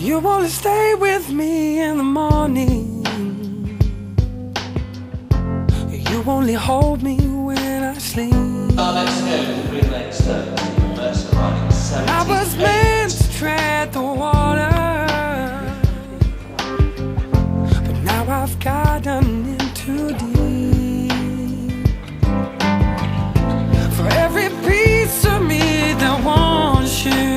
You only stay with me in the morning. You only hold me when I sleep. Let's go to GreenLanes first arriving 78. I was meant to tread the water, but now I've gotten in too deep. For every piece of me that wants you,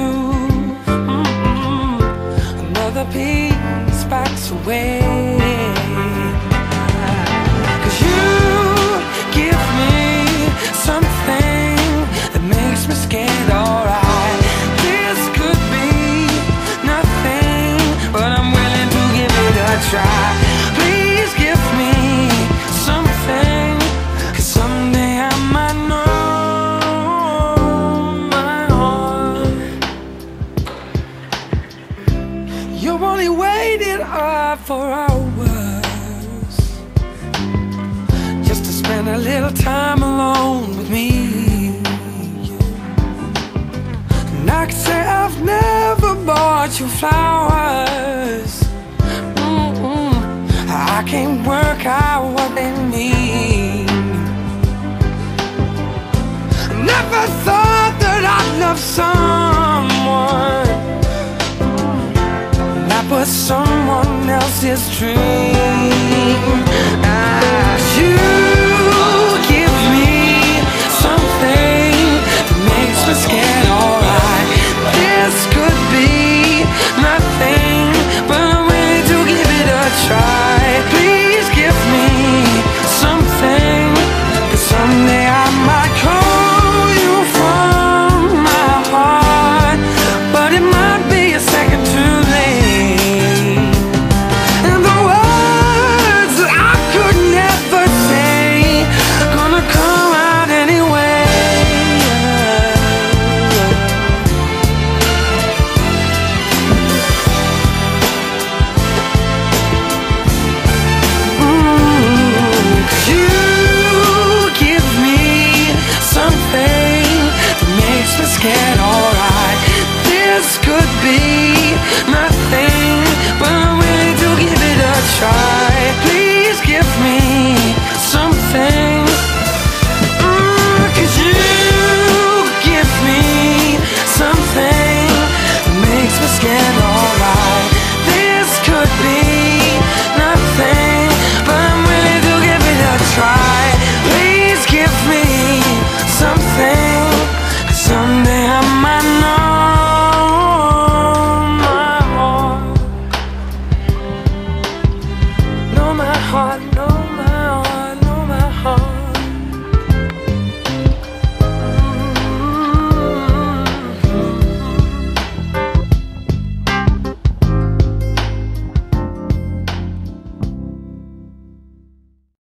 another piece backs away. 'Cause you give me something that makes me scared, alright. This could be nothing, but I'm willing to give it a try. Please give me something, 'cause someday I might know my heart. You only waited up for hours just to spend a little time alone with me. And I could say I've never bought you flowers. I can't work out what they mean. Never thought that I'd love someone that was someone else's dream.